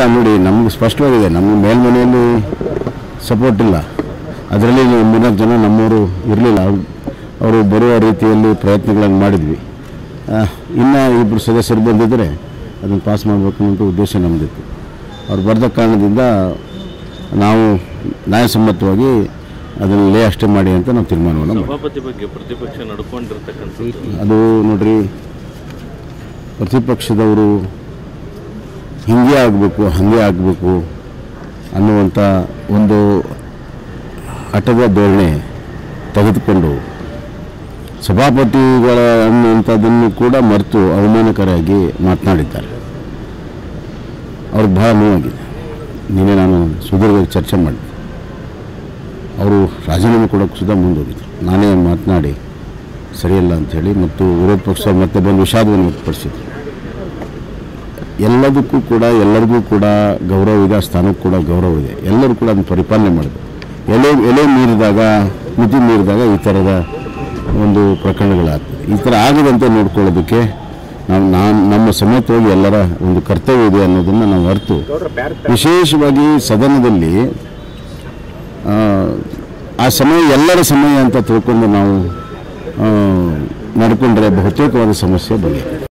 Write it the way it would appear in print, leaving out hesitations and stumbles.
ನೋಡಿ, ನಮಗೆ ಸ್ಪಷ್ಟವಾಗಿದೆ, ನಮ್ಮ ಮೇಲ್ಮನೆಯಲ್ಲಿ ಸಪೋರ್ಟ್ ಇಲ್ಲ. ಅದರಲ್ಲಿ 3-4 ಜನ ನಮ್ಮವರು ಇರಲಿಲ್ಲ, ಅವರು ಬರುವ ರೀತಿಯಲ್ಲಿ ಪ್ರಯತ್ನಗಳನ್ನು ಮಾಡಿದ್ವಿ. ಇನ್ನು 2 ಸದಸ್ಯರು ಬಂದಿದ್ದರೆ ಅದನ್ನು ಪಾಸ್ ಮಾಡಬೇಕು ಅನ್ನೋ ಉದ್ದೇಶ ನಮ್ಮದಿತ್ತು. ಅವ್ರು ಬರೆದ ಕಾರಣದಿಂದ ನಾವು ನ್ಯಾಯಸಮ್ಮತವಾಗಿ ಅದನ್ನು ಅಷ್ಟೇ ಮಾಡಿ ಅಂತ ನಾವು ತೀರ್ಮಾನವನ್ನು ಸಭಾಪತಿ ಬಗ್ಗೆ ಪ್ರತಿಪಕ್ಷ ನಡ್ಕೊಂಡಿರ್ತಕ್ಕಂಥದ್ದು ಅದು ನೋಡ್ರಿ, ಪ್ರತಿಪಕ್ಷದವರು ಹಿಂಗೆ ಆಗಬೇಕು ಹಾಗೆ ಆಗಬೇಕು ಅನ್ನುವಂಥ ಒಂದು ಹಠದ ಧೋರಣೆ ತೆಗೆದುಕೊಂಡು ಸಭಾಪತಿಗಳ ಅನ್ನುವಂಥದ್ದನ್ನು ಕೂಡ ಮರೆತು ಅವಮಾನಕರಾಗಿ ಮಾತನಾಡಿದ್ದಾರೆ. ಅವ್ರಿಗೆ ಭಾಳ ನೋವಾಗಿದೆ. ನಿನ್ನೆ ನಾನು ಸುದೀರ್ಘವಾಗಿ ಚರ್ಚೆ ಮಾಡಿದೆ. ಅವರು ರಾಜೀನಾಮೆ ಕೊಡೋಕ್ಕೆ ಸುಧಾ ಮುಂದೋಗಿದ್ರು. ನಾನೇ ಮಾತನಾಡಿ ಸರಿಯಲ್ಲ ಅಂಥೇಳಿ ಮತ್ತು ವಿರೋಧ ಪಕ್ಷ ಮತ್ತೆ ಬಂದು ವಿಷಾದವನ್ನು ವ್ಯಕ್ತಪಡಿಸಿದ್ರು. ಎಲ್ಲದಕ್ಕೂ ಕೂಡ ಎಲ್ಲರಿಗೂ ಕೂಡ ಗೌರವ ಇದೆ, ಆ ಸ್ಥಾನಕ್ಕೂ ಕೂಡ ಗೌರವ ಇದೆ. ಎಲ್ಲರೂ ಕೂಡ ಅದನ್ನು ಪರಿಪಾಲನೆ ಮಾಡಿದ್ರು. ಎಲೆ ಮೀರಿದಾಗ, ಮಿತಿ ಮೀರಿದಾಗ ಈ ಥರದ ಒಂದು ಪ್ರಕರಣಗಳಾಗ್ತದೆ. ಈ ಥರ ಆಗದಂತೆ ನೋಡ್ಕೊಳ್ಳೋದಕ್ಕೆ ನಮ್ಮ ಸಮೇತವಾಗಿ ಎಲ್ಲರ ಒಂದು ಕರ್ತವ್ಯ ಇದೆ ಅನ್ನೋದನ್ನು ನಾವು ಅರ್ತು, ವಿಶೇಷವಾಗಿ ಸದನದಲ್ಲಿ ಆ ಸಮಯ ಎಲ್ಲರ ಸಮಯ ಅಂತ ತಿಳ್ಕೊಂಡು ನಾವು ನಡ್ಕೊಂಡ್ರೆ ಬಹುತೇಕವಾದ ಸಮಸ್ಯೆ ಬಗೆಹರಿಯುತ್ತೆ.